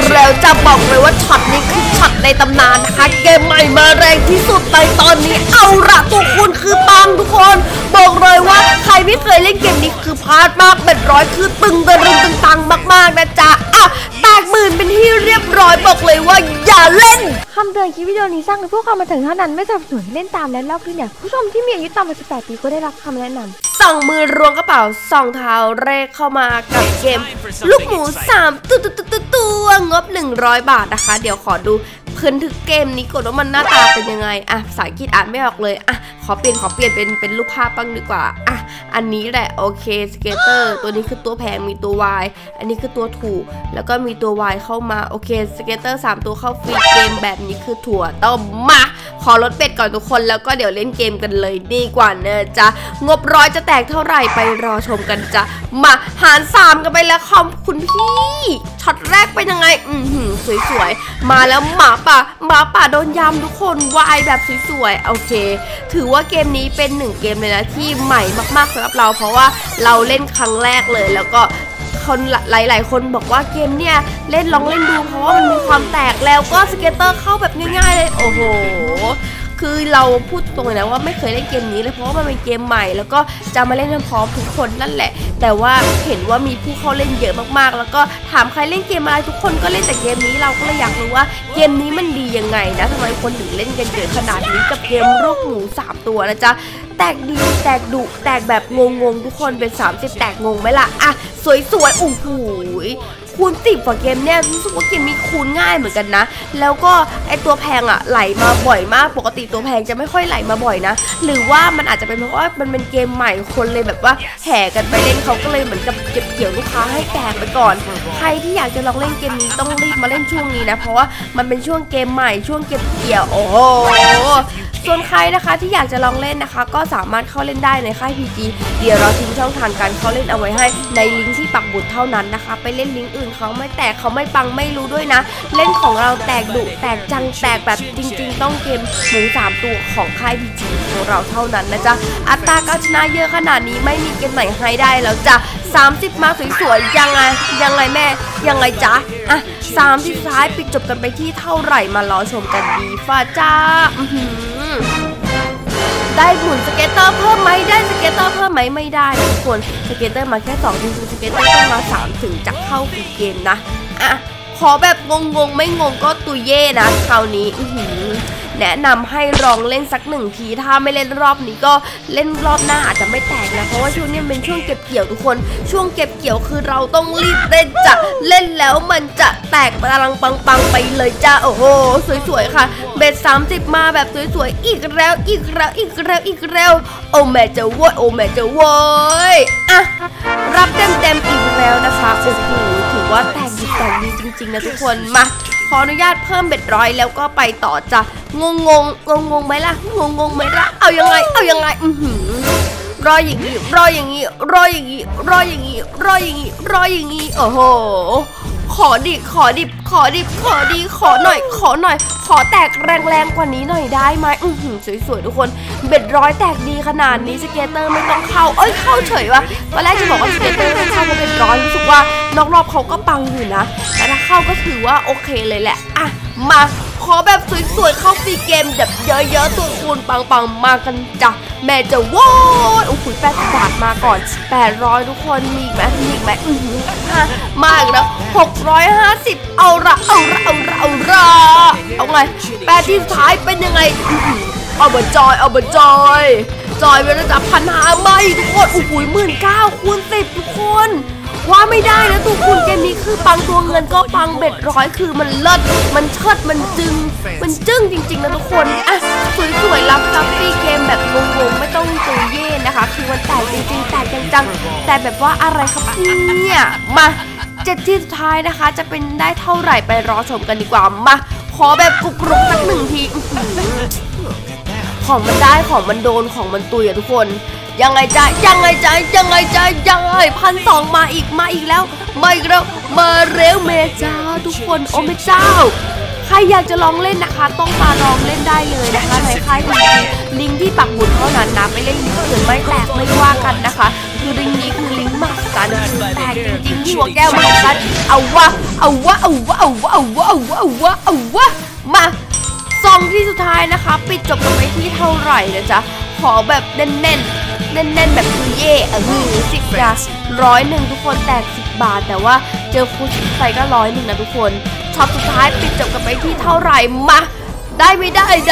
แล้วจะบอกเลยว่าช็อตนี้คือช็อตในตำนานนะคะเกมใหม่มาแรงที่สุดในตอนนี้เอาละตัวคุณคือปังทุกคนบอกเลยว่าใครไม่เคยเล่นเกมนี้คือพลาดมากเป็นร้อยคือตึงตังมากๆนะจ๊ะอ่ะแตกหมื่นเป็นที่เรียบร้อยบอกเลยว่าอย่าเล่นคำเตือนคลิปวิดีโอนี้สร้างโดยผู้ความบันเทิงเท่านั้นไม่สนับสนุนให้เล่นตามและลอกเลียนแบบผู้ชมที่มีอายุต่ำกว่า18 ปีก็ได้รับคำแนะนำส่องมือรวงกระเป๋าส่องเท้าเรกเข้ามากับเกมลูกหมู3ตัวงบ100 บาทนะคะเดี๋ยวขอดูพื้นถึงเกมนี้ก่อนว่ามันหน้าตาเป็นยังไงอ่ะภาษาอังกฤษอ่านไม่ออกเลยอ่ะขอเปลี่ยนเป็นรูปภาพบ้างดีกว่าอ่ะอันนี้แหละโอเคสเกตเตอร์ตัวนี้คือตัวแพงมีตัว Y อันนี้คือตัวถูกแล้วก็มีตัว Y เข้ามาโอเคสเกตเตอร์3ตัวเข้าฟรีเกมแบบนี้คือถั่วต้มมาขอลดเป็ดก่อนทุกคนแล้วก็เดี๋ยวเล่นเกมกันเลยดีกว่านะจ๊ะงบร้อยจะแตกเท่าไหร่ไปรอชมกันจ้ะมาหาร3กันไปแล้วขอบคุณพี่ช็อตแรกเป็นยังไงสวยๆมาแล้วหมาป่าโดนยำทุกคนวายแบบสวยๆโอเคถือว่าเกมนี้เป็น1เกมเลยนะที่ใหม่มากๆสำหรับเราเพราะว่าเราเล่นครั้งแรกเลยแล้วก็คนหลายๆคนบอกว่าเกมเนี่ยลองเล่นดูเพราะว่ามันมีความแตกแล้วก็สเกตเตอร์เข้าแบบง่ายๆเลยโอ้โหคือเราพูดตรงเลยนะว่าไม่เคยเล่นเกมนี้เลยเพราะว่ามันเป็นเกมใหม่แล้วก็จะมาเล่นพร้อมทุกคนนั่นแหละแต่ว่าเห็นว่ามีผู้เข้าเล่นเยอะมากๆแล้วก็ถามใครเล่นเกมอะไรทุกคนก็เล่นแต่เกมนี้เราก็เลยอยากรู้ว่าเกมนี้มันดียังไงนะทำไมคนถึงเล่นกันเยอะขนาดนี้กับเกมลูกหมู3ตัวนะจ๊ะแตกดีแตกดุแตกแบบงงทุกคนเป็น30แตกงงไหมล่ะอ่ะสวยๆโอ้โหคูณ10กว่าเกมเนี่ยรู้สึกว่าเกมมีคูณง่ายเหมือนกันนะแล้วก็ไอตัวแพงอะไหลมาบ่อยมากปกติตัวแพงจะไม่ค่อยไหลมาบ่อยนะหรือว่ามันอาจจะเป็นเพราะว่ามันเป็นเกมใหม่คนเลยแบบว่าแห่กันไปเล่นเขาก็เลยเหมือนกับเก็บเกี่ยวลูกค้าให้แตกไปก่อนใครที่อยากจะลองเล่นเกมนี้ต้องรีบมาเล่นช่วงนี้นะเพราะว่ามันเป็นช่วงเกมใหม่ช่วงเก็บเกี่ยวโอ้โหส่วนใครนะคะที่อยากจะลองเล่นนะคะก็สามารถเข้าเล่นได้ในค่าย PG เดี๋ยวเราทิ้งช่องทางการเข้าเล่นเอาไว้ให้ในลิงก์ที่ปักบุตรเท่านั้นนะคะไปเล่นลิงก์อื่นเขาไม่แตกเขาไม่ปังไม่รู้ด้วยนะเล่นของเราแตกดุแตกจังแตกแบบจริงๆต้องเกมหมู3ตัวของค่าย PG ของเราเท่านั้นนะจ๊ะอัตราการชนะเยอะขนาดนี้ไม่มีเกมไหนให้ได้แล้วจ้ะ30มาสวยๆยังไงแม่ยังไงจ๊ะอ่ะ30สุดท้ายปิดจบกันไปที่เท่าไหร่มารอชมกันดีฟ้าจ้าได้หมุนสเก็ตเตอร์เพิ่มไหมได้สเก็ตเตอร์เพิ่มไหมไม่ได้ทุกคนสเก็ตเตอร์มาแค่2จริงๆสเก็ตเตอร์ต้องมา3ถึงจะเข้าฟรีเกมนะอ่ะขอแบบงงไม่งงก็ตุยเย่นะคราวนี้แนะนำให้ลองเล่นสัก1ทีถ้าไม่เล่นรอบนี้ก็เล่นรอบหน้าอาจจะไม่แตกนะเพราะว่าช่วงนี้เป็นช่วงเก็บเกี่ยวทุกคนช่วงเก็บเกี่ยวคือเราต้องรีบเล่นจะเล่นแล้วมันจะแตกพลังปังไปเลยจ้าโอ้โหสวยๆค่ะเบ็ด30มาแบบสวยๆอีกแล้วโอ้แม่จะโว้ยอ่ะรับเต็มอีกแล้วนะคะโอ้โหถือว่าแตกดีจริงๆนะทุกคนมาขออนุญาตเพิ่มเบ็ดร้อยแล้วก็ไปต่อจ้ะงงไหมล่ะเอายังไงรออย่างงี้โอ้โหขอดิขอหน่อยขอแตกแรงกว่านี้หน่อยได้ไหมสวยๆทุกคนเบ็ดร้อยแตกดีขนาดนี้สเก็ตเตอร์ไม่ต้องเข้าเข้าเฉยวะตอนแรกจะบอกว่าสเก็ตเตอร์ไม่เข้าเพราะเบ็ดร้อยรู้สึกว่านอกรอบเขาก็ปังอยู่นะแต่ถ้าเข้าก็ถือว่าโอเคเลยแหละอ่ะมาขอแบบสวยๆเข้าฟรีเกมแบบเยอะๆตัวคูณปังมากันจ้ะแม่จะว้าวโอ้โห80 บาทมาก่อน800ทุกคนมีอีกไหมมาอีกแล้ว650เอาละเอาไง8ที่สุดท้ายเป็นยังไงเอาบจอยไปแล้วจ้ะ1,500ไม่ทุกคนโอ้โห19,000คูณ10ทุกคนว่าไม่ได้นะตัวคุณเกมนี้คือปังตัวเงินก็ปังเบ็ดร้อยคือมันเลิศมันเชิดมันจึ้งจริงๆนะทุกคนอ่ะสวยๆรับซับฟรีเกมแบบงงไม่ต้องตุยเย่นะคะคือมันแตกจริงๆแตกจังแต่แบบว่าอะไรครับเนี่ยมา7ที่สุดท้ายนะคะจะเป็นได้เท่าไหร่ไปรอชมกันดีกว่ามาขอแบบกรุบสัก1ทีของมันได้ของมันโดนของมันตุยอะทุกคนยังไง1,200มาอีกแล้วมาเร็วเมจ้าทุกคนโอ้แม่เจ้าใครอยากจะลองเล่นนะคะต้องมาลองเล่นได้เลยนะคะในค่ายลิงก์ที่ปักหมุดเท่านั้นนะไปเล่นลิงก์อื่นไม่แตกไม่ว่ากันนะคะคือลิงก์นี้คือลิงก์มาสตาร์นี่แตกจริงๆที่หัวแก้วมาของฉันเอาวะมาซองที่สุดท้ายนะคะปิดจบกันไปที่เท่าไหร่นะจ๊ะขอแบบแน่นแบบคือเย่10 อย่าง101ทุกคนแตก10 บาทแต่ว่าเจอฟูชิไฟก็101นะทุกคนช็อตสุดท้ายปิดจบกันไปที่เท่าไหร่มาได้ไม่เดิน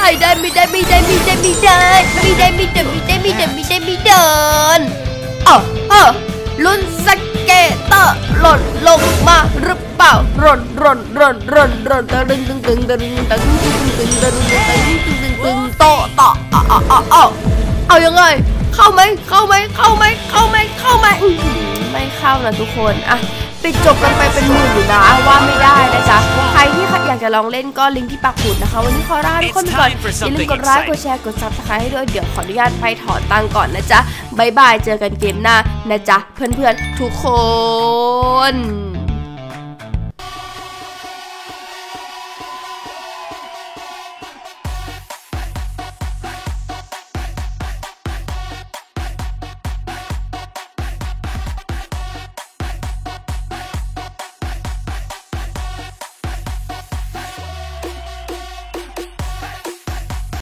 ลุ้นสเกตเตอร์หล่นลงมาหรือเปล่าร่นโตเอายังไงเข้าไหมไม่เข้านะทุกคนอ่ะปิดจบกันไปเป็นหมื่นอยู่นะว่าไม่ได้นะจ๊ะใครที่อยากจะลองเล่นก็ลิงก์ที่ปักหมุดนะคะวันนี้ขอลาทุกคนไปก่อนอย่าลืมกดไลค์กดแชร์กดซับสไครต์ให้ด้วยเดี๋ยวขออนุญาตไปถอนตังก่อนนะจ๊ะบ๊ายบายเจอกันเกมหน้านะจ๊ะเพื่อนๆทุกคน